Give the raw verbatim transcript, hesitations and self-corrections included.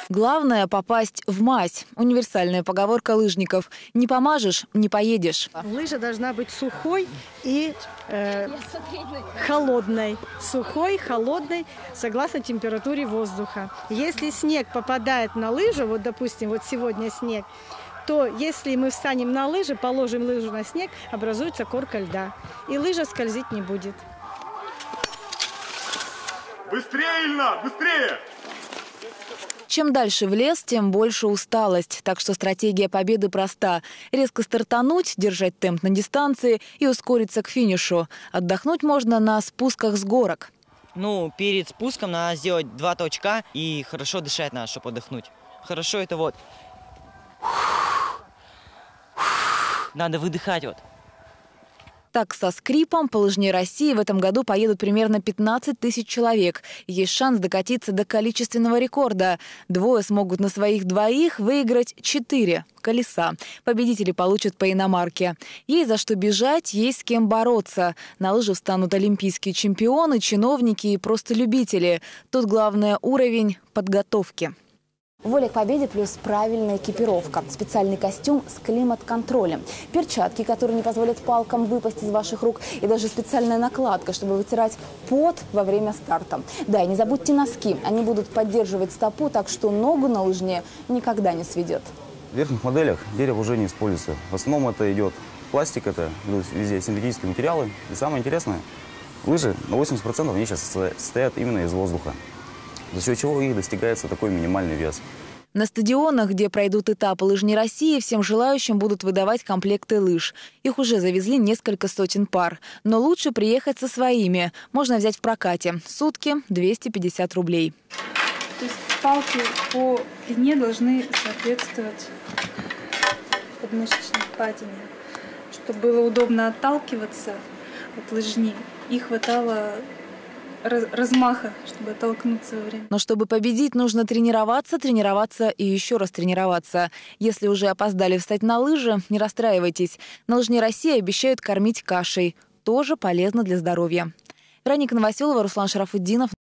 Главное – попасть в мазь. Универсальная поговорка лыжников. Не помажешь – не поедешь. Лыжа должна быть сухой и э, холодной. Сухой, холодной, согласно температуре воздуха. Если снег попадает на лыжу, вот допустим, вот сегодня снег, то если мы встанем на лыжи, положим лыжу на снег, образуется корка льда. И лыжа скользить не будет. Быстрее, Ильна, быстрее! Чем дальше в лес, тем больше усталость. Так что стратегия победы проста. Резко стартануть, держать темп на дистанции и ускориться к финишу. Отдохнуть можно на спусках с горок. Ну, перед спуском надо сделать два толчка и хорошо дышать надо, чтобы отдохнуть. Хорошо это вот. Надо выдыхать вот. Так, со скрипом по лыжне России в этом году поедут примерно пятнадцать тысяч человек. Есть шанс докатиться до количественного рекорда. Двое смогут на своих двоих выиграть четыре колеса. Победители получат по иномарке. Есть за что бежать, есть с кем бороться. На лыжи встанут олимпийские чемпионы, чиновники и просто любители. Тут главное уровень подготовки. Воля к победе плюс правильная экипировка. Специальный костюм с климат-контролем. Перчатки, которые не позволят палкам выпасть из ваших рук. И даже специальная накладка, чтобы вытирать пот во время старта. Да, и не забудьте носки. Они будут поддерживать стопу, так что ногу на лыжне никогда не сведет. В верхних моделях дерево уже не используется. В основном это идет пластик, это везде синтетические материалы. И самое интересное, лыжи на восемьдесят процентов они сейчас состоят именно из воздуха. За счет чего их достигается такой минимальный вес. На стадионах, где пройдут этапы лыжни России, всем желающим будут выдавать комплекты лыж. Их уже завезли несколько сотен пар. Но лучше приехать со своими. Можно взять в прокате. Сутки двести пятьдесят рублей. То есть палки по длине должны соответствовать подмышечной впадине. Чтобы было удобно отталкиваться от лыжни, и хватало размаха, чтобы оттолкнуться во время. Но чтобы победить, нужно тренироваться, тренироваться и еще раз тренироваться. Если уже опоздали встать на лыжи, не расстраивайтесь. На лыжне России обещают кормить кашей. Тоже полезно для здоровья. Вероника Новоселова, Руслан Шарафутдинов.